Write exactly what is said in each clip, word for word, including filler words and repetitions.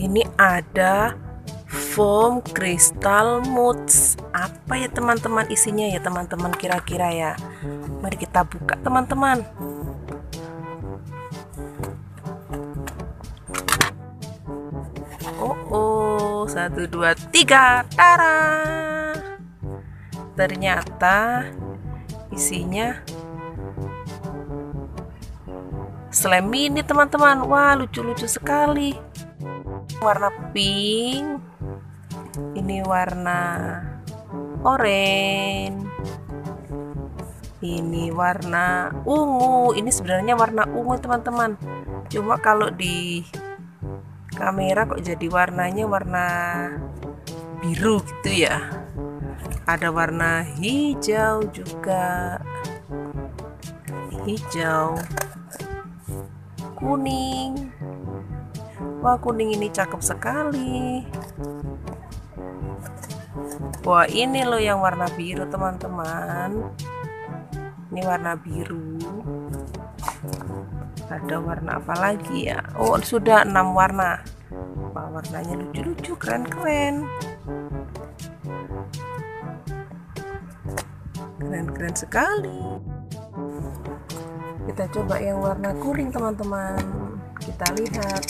ini ada foam crystal mousse. Apa ya teman-teman isinya ya teman-teman kira-kira ya? Mari kita buka teman-teman. Oh, oh, satu dua tiga, tara. Ternyata isinya slime mini teman-teman. Wah, lucu-lucu sekali. Warna pink, ini warna oranye, ini warna ungu. Ini sebenarnya warna ungu teman-teman, cuma kalau di kamera kok jadi warnanya warna biru gitu ya. Ada warna hijau juga, hijau, kuning. Wah, kuning ini cakep sekali. Wah, ini loh yang warna biru teman-teman. Ini warna biru. Ada warna apa lagi ya? Oh, sudah enam warna. Wah, warnanya lucu-lucu, keren-keren. Keren-keren sekali. Kita coba yang warna kuning teman-teman. Kita lihat.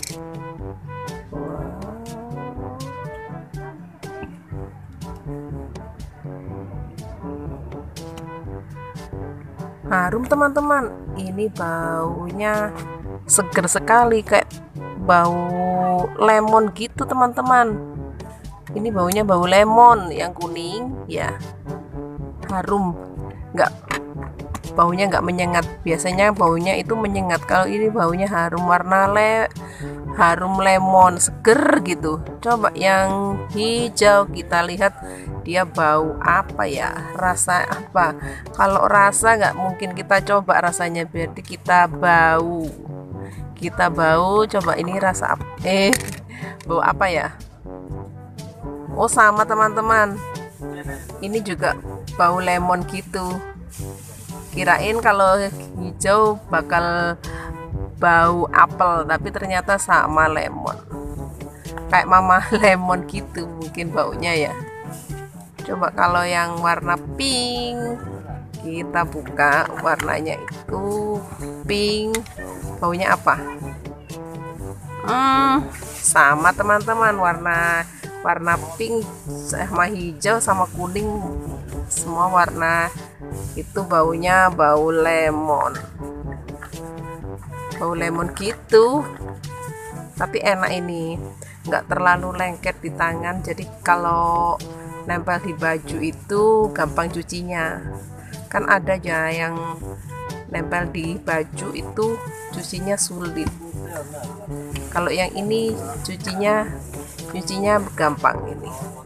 Harum teman-teman, ini baunya seger sekali, kayak bau lemon gitu teman-teman. Ini baunya bau lemon yang kuning ya, harum, nggak baunya nggak menyengat. Biasanya baunya itu menyengat, kalau ini baunya harum, warna le harum lemon, seger gitu. Coba yang hijau, kita lihat dia bau apa ya, rasa apa. Kalau rasa nggak mungkin kita coba rasanya, berarti kita bau kita bau coba ini rasa apa, eh bau apa ya. Oh, sama teman-teman, ini juga bau lemon gitu. Kirain kalau hijau bakal bau apel, tapi ternyata sama lemon, kayak mama lemon gitu mungkin baunya ya. Coba kalau yang warna pink, kita buka, warnanya itu pink, baunya apa? Hmm, sama teman-teman, warna warna pink sama hijau sama kuning, semua warna itu baunya bau lemon, bau lemon gitu. Tapi enak ini, nggak terlalu lengket di tangan, jadi kalau nempel di baju itu gampang cucinya. Kan ada aja yang nempel di baju itu cucinya sulit. Kalau yang ini cucinya cucinya gampang ini.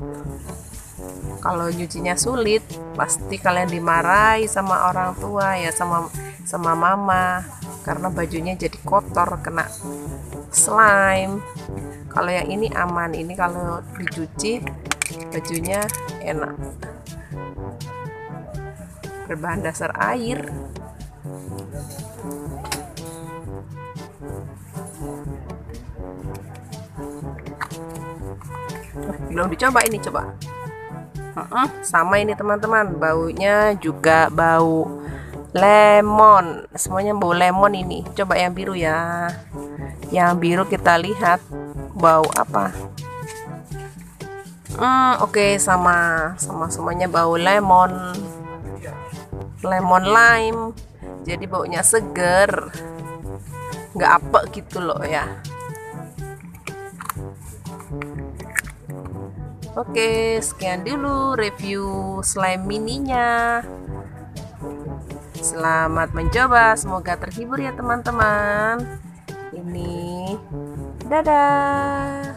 Kalau nyucinya sulit, pasti kalian dimarahi sama orang tua ya, sama sama mama, karena bajunya jadi kotor kena slime. Kalau yang ini aman, ini kalau dicuci bajunya enak, berbahan dasar air. Belum dicoba ini, coba. Uh-uh, sama ini teman-teman, baunya juga bau lemon, semuanya bau lemon ini. Coba yang biru ya, yang biru kita lihat bau apa. Hmm, oke, okay, sama sama semuanya bau lemon, lemon lime. Jadi baunya seger, nggak apek gitu loh ya. Oke, sekian dulu review slime mininya. Selamat mencoba, semoga terhibur ya teman-teman. Ini dadah.